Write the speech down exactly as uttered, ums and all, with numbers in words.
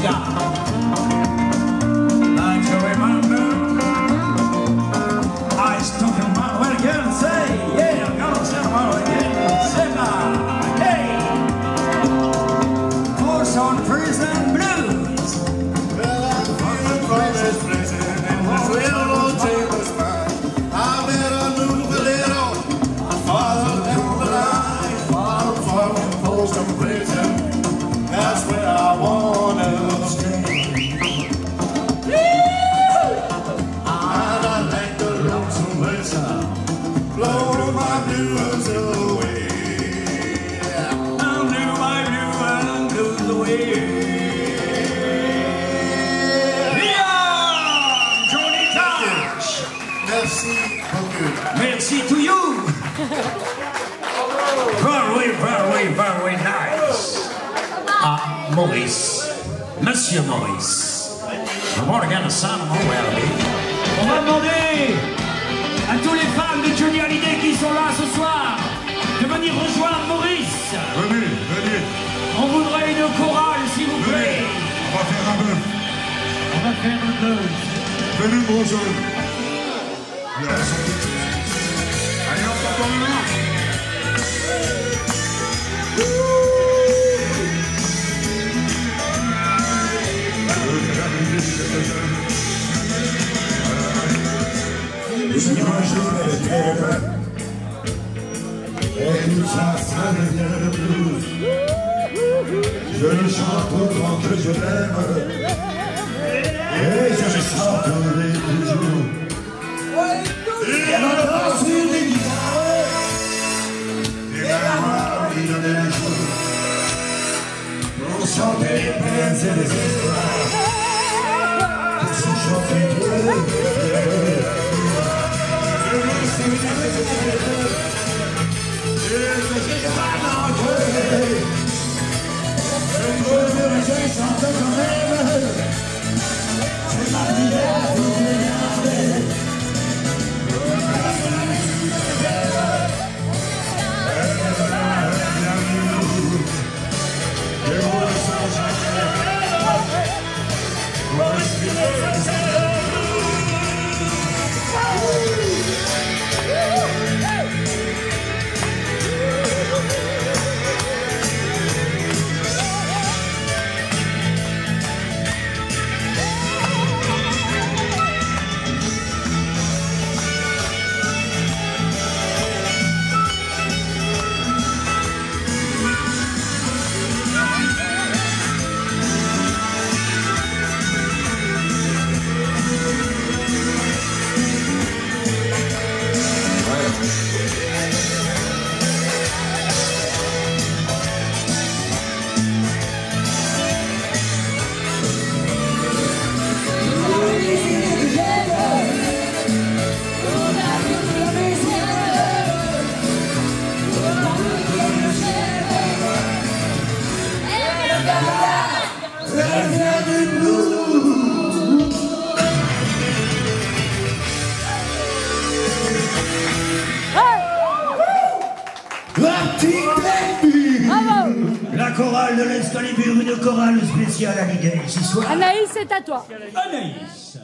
Merci to you. Very, very, very nice. Ah, Maurice. Monsieur Maurice. I want to get a son of my On va demander à tous les fans de Johnny Hallyday qui sont là ce soir de venir rejoindre Maurice. Venez, venez. On voudrait une chorale, s'il vous plaît. On va faire un bœuf. On va faire un bœuf. Venez, mon jeune. Allez, on s'entend maintenant. J'imagine les terres et tout ça, ça devient le blues. Je le chante autant que je l'aime et je le chanterai toujours. Et on danse sur les guitares et la marine des jours pour chanter les peines et les espoirs, pour se chanter tous les La chorale de l'Excalibur, une chorale spéciale Hallyday ce soir. Anaïs, c'est à toi. Anaïs.